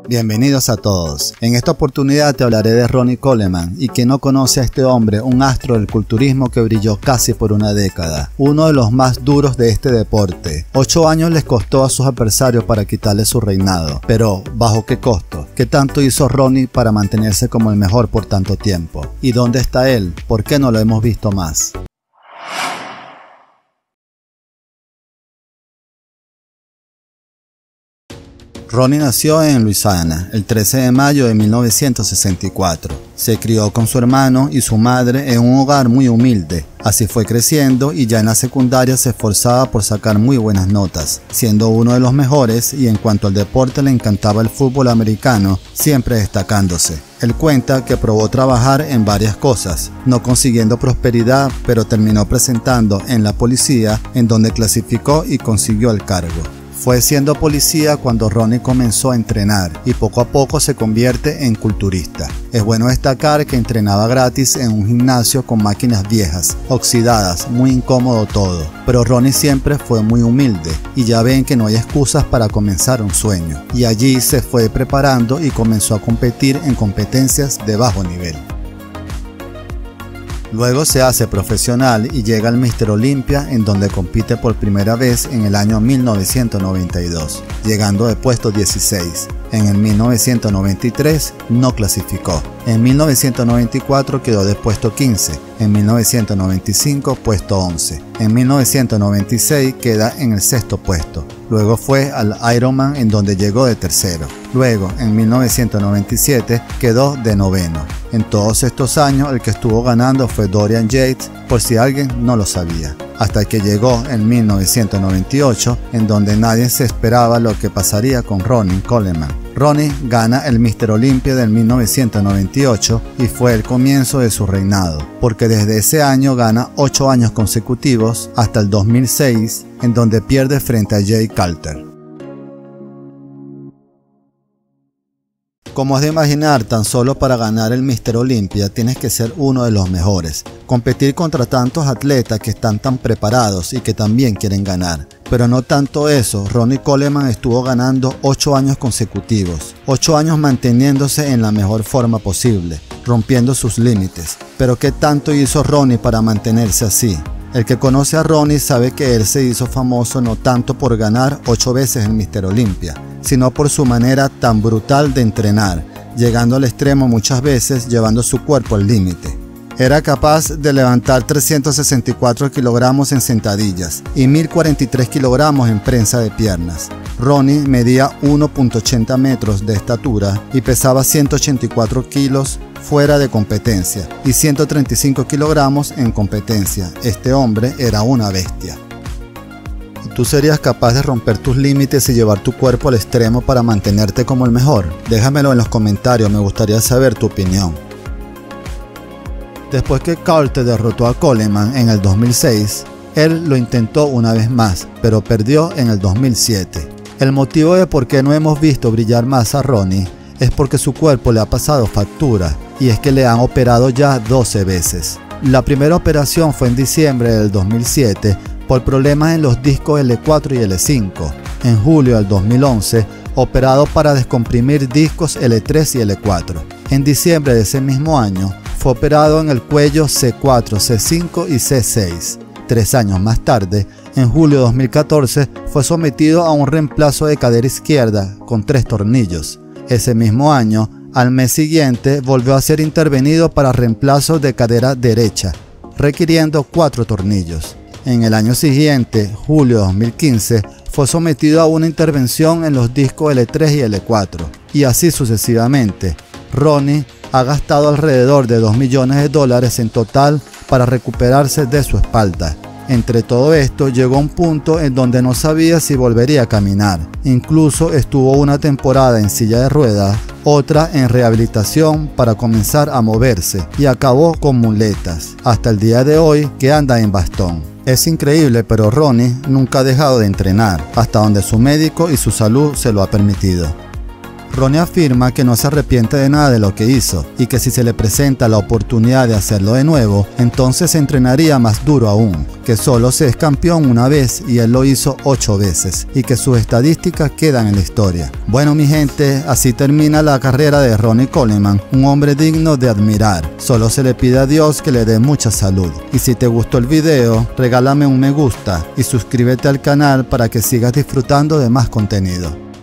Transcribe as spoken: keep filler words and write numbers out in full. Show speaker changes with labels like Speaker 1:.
Speaker 1: Bienvenidos a todos. En esta oportunidad te hablaré de Ronnie Coleman, y quien no conoce a este hombre, un astro del culturismo que brilló casi por una década, uno de los más duros de este deporte. Ocho años les costó a sus adversarios para quitarle su reinado, pero ¿bajo qué costo? ¿Qué tanto hizo Ronnie para mantenerse como el mejor por tanto tiempo? ¿Y dónde está él? ¿Por qué no lo hemos visto más? Ronnie nació en Luisiana el trece de mayo de mil novecientos sesenta y cuatro. Se crió con su hermano y su madre en un hogar muy humilde. Así fue creciendo y ya en la secundaria se esforzaba por sacar muy buenas notas, siendo uno de los mejores, y en cuanto al deporte le encantaba el fútbol americano, siempre destacándose. Él cuenta que probó trabajar en varias cosas, no consiguiendo prosperidad, pero terminó presentando en la policía, en donde clasificó y consiguió el cargo. Fue siendo policía cuando Ronnie comenzó a entrenar y poco a poco se convierte en culturista. Es bueno destacar que entrenaba gratis en un gimnasio con máquinas viejas, oxidadas, muy incómodo todo. Pero Ronnie siempre fue muy humilde y ya ven que no hay excusas para comenzar un sueño. Y allí se fue preparando y comenzó a competir en competencias de bajo nivel. Luego se hace profesional y llega al míster Olympia, en donde compite por primera vez en el año mil novecientos noventa y dos, llegando de puesto dieciséis. En el mil novecientos noventa y tres no clasificó. En mil novecientos noventa y cuatro quedó de puesto quince. En mil novecientos noventa y cinco puesto once. En mil novecientos noventa y seis queda en el sexto puesto. Luego fue al Ironman, en donde llegó de tercero. Luego, en mil novecientos noventa y siete, quedó de noveno. En todos estos años, el que estuvo ganando fue Dorian Yates, por si alguien no lo sabía. Hasta que llegó en mil novecientos noventa y ocho, en donde nadie se esperaba lo que pasaría con Ronnie Coleman. Ronnie gana el míster Olympia del mil novecientos noventa y ocho y fue el comienzo de su reinado, porque desde ese año gana ocho años consecutivos hasta el dos mil seis, en donde pierde frente a Jay Cutler. Como es de imaginar, tan solo para ganar el míster Olympia tienes que ser uno de los mejores, competir contra tantos atletas que están tan preparados y que también quieren ganar. Pero no tanto eso, Ronnie Coleman estuvo ganando ocho años consecutivos, ocho años manteniéndose en la mejor forma posible, rompiendo sus límites. Pero ¿qué tanto hizo Ronnie para mantenerse así? El que conoce a Ronnie sabe que él se hizo famoso no tanto por ganar ocho veces el míster Olympia, sino por su manera tan brutal de entrenar, llegando al extremo muchas veces, llevando su cuerpo al límite. Era capaz de levantar trescientos sesenta y cuatro kilogramos en sentadillas y mil cuarenta y tres kilogramos en prensa de piernas. Ronnie medía uno punto ochenta metros de estatura y pesaba ciento ochenta y cuatro kilos fuera de competencia y ciento treinta y cinco kilogramos en competencia. Este hombre era una bestia. ¿Tú serías capaz de romper tus límites y llevar tu cuerpo al extremo para mantenerte como el mejor? Déjamelo en los comentarios, me gustaría saber tu opinión. Después que Cutler derrotó a Coleman en el dos mil seis, él lo intentó una vez más, pero perdió en el dos mil siete. El motivo de por qué no hemos visto brillar más a Ronnie es porque su cuerpo le ha pasado factura, y es que le han operado ya doce veces. La primera operación fue en diciembre del dos mil siete por problemas en los discos ele cuatro y ele cinco. En julio del dos mil once, operado para descomprimir discos ele tres y ele cuatro. En diciembre de ese mismo año, fue operado en el cuello ce cuatro, ce cinco y ce seis. Tres años más tarde, en julio de dos mil catorce, fue sometido a un reemplazo de cadera izquierda con tres tornillos. Ese mismo año, al mes siguiente, volvió a ser intervenido para reemplazo de cadera derecha, requiriendo cuatro tornillos. En el año siguiente, julio de dos mil quince, fue sometido a una intervención en los discos ele tres y ele cuatro, y así sucesivamente. Ronnie ha gastado alrededor de dos millones de dólares en total para recuperarse de su espalda. Entre todo esto, llegó a un punto en donde no sabía si volvería a caminar. Incluso estuvo una temporada en silla de ruedas, otra en rehabilitación para comenzar a moverse, y acabó con muletas, hasta el día de hoy que anda en bastón. Es increíble, pero Ronnie nunca ha dejado de entrenar, hasta donde su médico y su salud se lo ha permitido. Ronnie afirma que no se arrepiente de nada de lo que hizo y que si se le presenta la oportunidad de hacerlo de nuevo, entonces se entrenaría más duro aún, que solo se es campeón una vez y él lo hizo ocho veces y que sus estadísticas quedan en la historia. Bueno mi gente, así termina la carrera de Ronnie Coleman, un hombre digno de admirar. Solo se le pide a Dios que le dé mucha salud. Y si te gustó el video, regálame un me gusta y suscríbete al canal para que sigas disfrutando de más contenido.